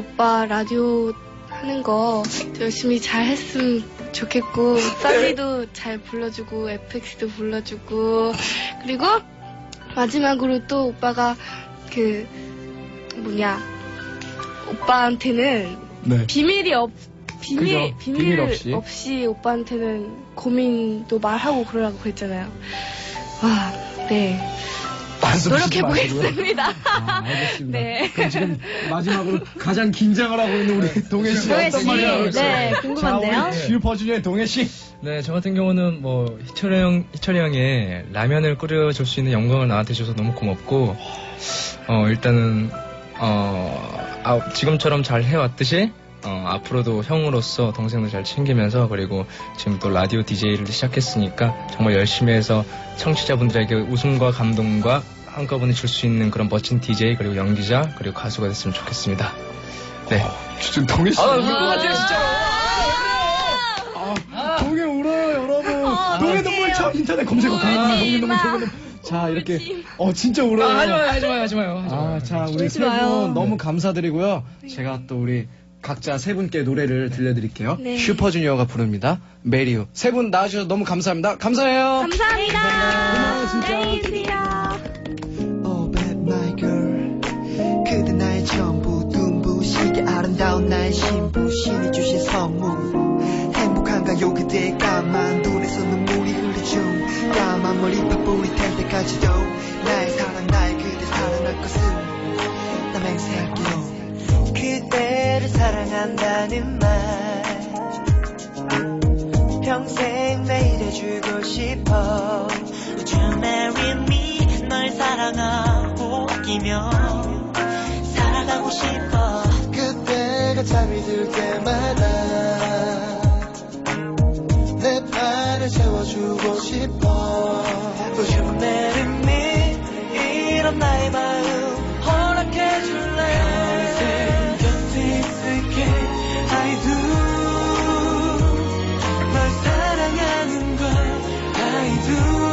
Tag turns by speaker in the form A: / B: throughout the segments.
A: 오빠 라디오 하는 거 열심히 잘 했으면 좋겠고, 써니도 잘 불러주고, FX도 불러주고, 그리고 마지막으로 또 오빠가 오빠한테는
B: 네.
A: 비밀
B: 없이
A: 오빠한테는 고민도 말하고 그러라고 그랬잖아요. 와, 네. 노력해보겠습니다.
B: 알겠습니다.
A: 네.
B: 그럼 지금 마지막으로 가장 긴장을 하고 있는 우리 동해 씨 어떤 말이 나올까요?
C: 네, 궁금한데요.
B: 자, 우리 슈퍼주니어의 동해 씨.
D: 네, 저 같은 경우는 희철이 형의 라면을 끓여줄 수 있는 영광을 나한테 줘서 너무 고맙고, 일단은, 지금처럼 잘 해왔듯이, 앞으로도 형으로서 동생도 잘 챙기면서, 그리고 지금 또 라디오 DJ를 시작했으니까 정말 열심히 해서 청취자분들에게 웃음과 감동과 한꺼번에 줄 수 있는 그런 멋진 DJ, 그리고 연기자, 그리고 가수가 됐으면 좋겠습니다. 네.
B: 지금 동해 씨.
D: 울것 같아요, 진짜.
B: 동해 울어요, 여러분. 동해 눈물 참 인터넷 검색어 동해 눈물. 자, 이렇게. 진짜 울어요.
D: 하지 마요.
B: 자, 우리 세 분 너무 감사드리고요. 제가 또 우리 각자 세 분께 노래를 들려드릴게요.
A: 네.
B: 슈퍼주니어가 부릅니다. 메리유. 세 분 나와주셔서 너무 감사합니다. 감사해요.
A: 감사합니다.
B: 고마워요, 진짜.
A: 안녕히 계세요.
E: Oh, bad my girl. 그대 나의 전부 눈부시게 아름다운 나의 신부 신이 주신 선물 행복한가요 그대의 까만 눈에서 눈물이 흐르죠 까만 머리 파뿌리 될 때까지도 나의 사랑 나의 그대 사랑할 것은 나 맹세할게요 그대를 사랑한다는 말 평생 매일 해주고 싶어 Would you marry me 널 사랑하고 웃기며 살아가고 싶어 그때가 잠이 들 때마다 내 팔을 채워주고 싶어 Would you marry me 이런 나의 마음 허락해줄래 평생 곁에 있을게 I do 널 사랑하는 걸 I do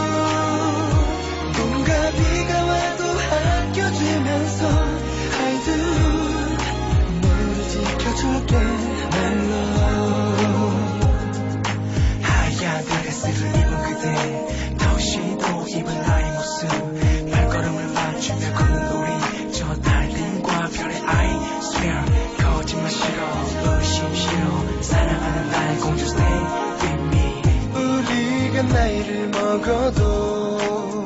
E: 봄과 비가 와도 아껴주면서 I do 너를 지켜줄게 my love 하얀 드레스를 입은 그대 턱시도 입은 나의 모습 발걸음을 맞추며 걷는 우리 저 달님과 별의 I swear 거짓말 싫어 의심 싫어 사랑하는 나의 공주 stay with me 우리가 나이를 먹어도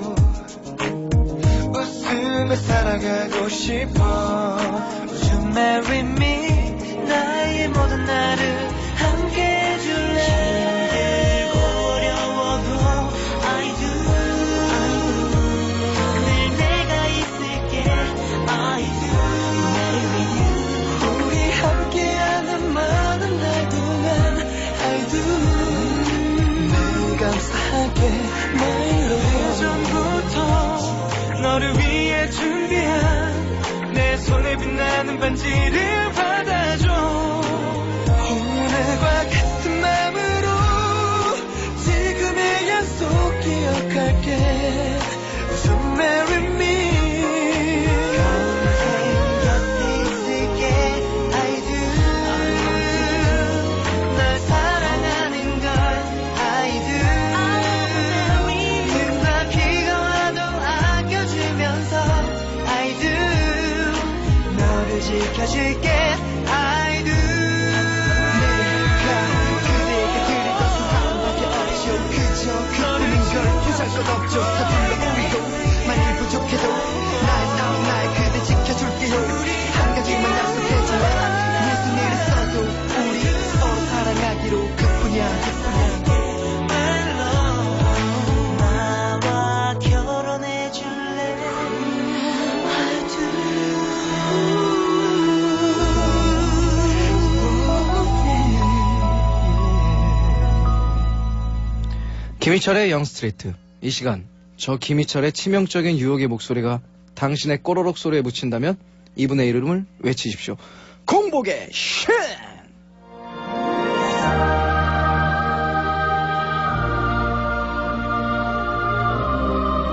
E: 웃으며 살아가고 싶어 Would you marry me 나의 모든 나를 함께 해줄래 힘들고 어려워도 I do 늘 내가 있을게 I do marry you 우리 함께하는 많은 날 동안 I do 늘 감사하게 my love 예전부터 너를 위해 준비한 내 손에 빛나는 반지를 받아줘 오늘과 같은 마음으로 지금의 약속 기억할게 Would you marry me 평생 곁에 있을게 I do 널 사랑하는 걸 I do 봄과 비가 와도 아껴주면서 I do 너를 지켜줄게 I do 그대에게 드릴 것은 하나밖에 없죠 그저 그뿐인 걸 부잘 것 없죠 서둘러 우리도 만일 부족해도 나의 싸움 나의 그대 지켜줄게요 한 가지만 약속해줄래 무슨 일이 있어도 우리 서로 사랑하기로 그뿐이야 My love 나와 결혼해줄래 I
B: 김희철의 영스트리트. 이 시간 저 김희철의 치명적인 유혹의 목소리가 당신의 꼬로록 소리에 묻힌다면 이분의 이름을 외치십시오. 공복의 쉔!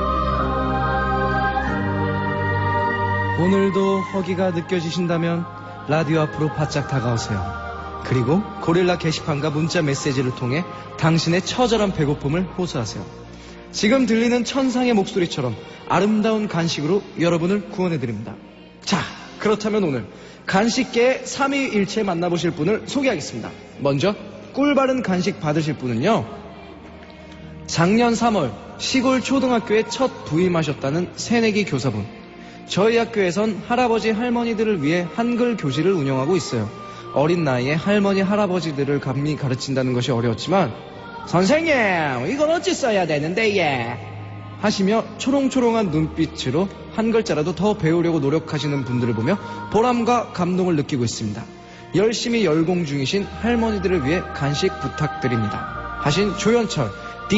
B: 오늘도 허기가 느껴지신다면 라디오 앞으로 바짝 다가오세요. 그리고 고릴라 게시판과 문자 메시지를 통해 당신의 처절한 배고픔을 호소하세요. 지금 들리는 천상의 목소리처럼 아름다운 간식으로 여러분을 구원해드립니다. 자, 그렇다면 오늘 간식계의 3위일체 만나보실 분을 소개하겠습니다. 먼저 꿀바른 간식 받으실 분은요, 작년 3월 시골 초등학교에 첫 부임하셨다는 새내기 교사분. 저희 학교에선 할아버지 할머니들을 위해 한글 교실을 운영하고 있어요. 어린 나이에 할머니 할아버지들을 감히 가르친다는 것이 어려웠지만 선생님 이건 어찌 써야 되는데 예 하시며 초롱초롱한 눈빛으로 한 글자라도 더 배우려고 노력하시는 분들을 보며 보람과 감동을 느끼고 있습니다. 열심히 열공 중이신 할머니들을 위해 간식 부탁드립니다 하신 조현철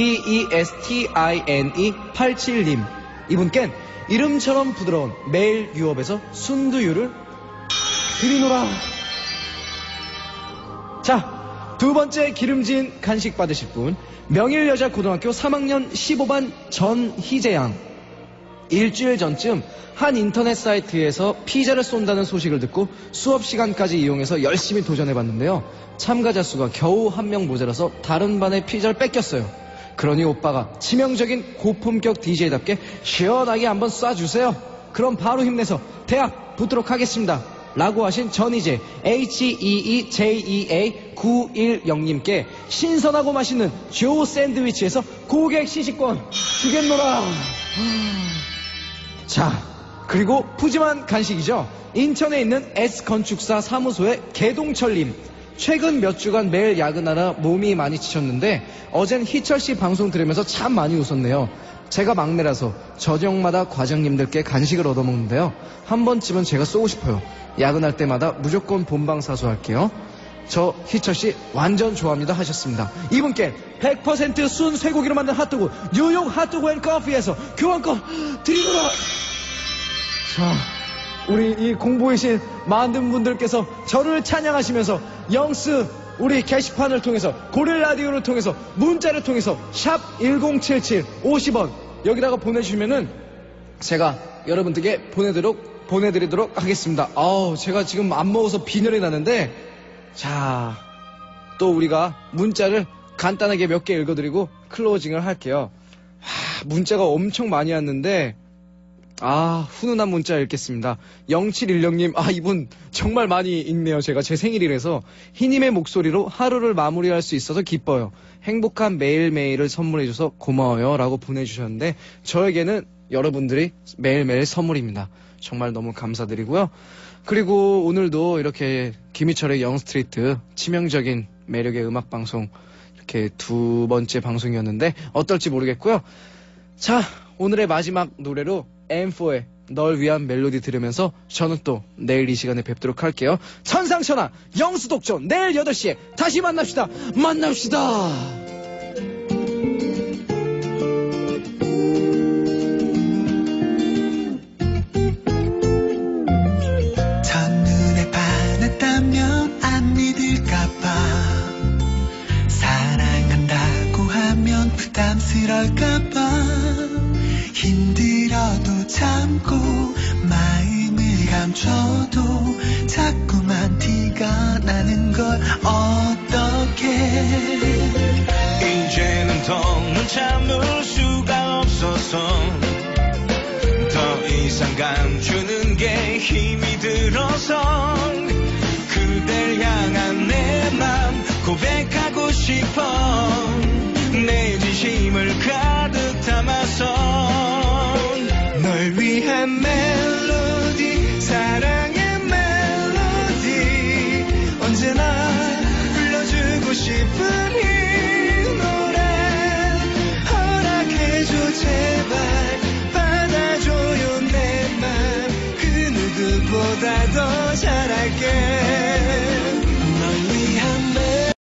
B: DESTINE87님. 이분께는 이름처럼 부드러운 매일 유업에서 순두유를 드리노라. 자, 두 번째 기름진 간식 받으실 분, 명일여자고등학교 3학년 15반 전희재양. 일주일 전쯤 한 인터넷 사이트에서 피자를 쏜다는 소식을 듣고 수업 시간까지 이용해서 열심히 도전해봤는데요. 참가자 수가 겨우 한 명 모자라서 다른 반에 피자를 뺏겼어요. 그러니 오빠가 치명적인 고품격 DJ답게 시원하게 한번 쏴주세요. 그럼 바로 힘내서 대학 붙도록 하겠습니다. 라고 하신 전희재 HEEJEA910님께 신선하고 맛있는 조 샌드위치에서 고객 시식권 주겠노라. 자, 그리고 푸짐한 간식이죠. 인천에 있는 S건축사 사무소의 개동철님. 최근 몇 주간 매일 야근하라 몸이 많이 지쳤는데 어젠 희철씨 방송 들으면서 참 많이 웃었네요. 제가 막내라서 저녁마다 과장님들께 간식을 얻어먹는데요. 한 번쯤은 제가 쏘고 싶어요. 야근할 때마다 무조건 본방사수할게요. 저 희철씨 완전 좋아합니다 하셨습니다. 이분께 100% 순 쇠고기로 만든 핫도그 뉴욕 핫도그 앤 커피에서 교환권 드리노라. 자, 우리 이 공부이신 많은 분들께서 저를 찬양하시면서 영스 우리 게시판을 통해서 고릴라디오를 통해서 문자를 통해서 샵 1077 50원 여기다가 보내주시면은 제가 여러분들께 보내드리도록 하겠습니다. 제가 지금 안 먹어서 빈혈이 나는데, 자, 또 우리가 문자를 간단하게 몇 개 읽어드리고 클로징을 할게요. 문자가 엄청 많이 왔는데 훈훈한 문자 읽겠습니다. 0716님, 이분 정말 많이 읽네요. 제가 제 생일이라서 희님의 목소리로 하루를 마무리할 수 있어서 기뻐요. 행복한 매일매일을 선물해줘서 고마워요. 라고 보내주셨는데 저에게는 여러분들이 매일매일 선물입니다. 정말 너무 감사드리고요. 그리고 오늘도 이렇게 김희철의 영스트리트 치명적인 매력의 음악방송 이렇게 두 번째 방송이었는데 어떨지 모르겠고요. 자, 오늘의 마지막 노래로 M4의 널 위한 멜로디 들으면서 저는 또 내일 이 시간에 뵙도록 할게요. 천상천하 영수독존 내일 8시에 다시 만납시다.
E: 첫눈에 반했다면 안 믿을까봐 사랑한다고 하면 부담스러울까봐 힘들어도 참고 마음을 감춰도 자꾸만 티가 나는 걸 어떡해.
C: 이제는 더는 참을 수가 없어서 더 이상 감추는 게 힘이 들어서 그댈 향한 내 맘 고백하고 싶어. 내 진심을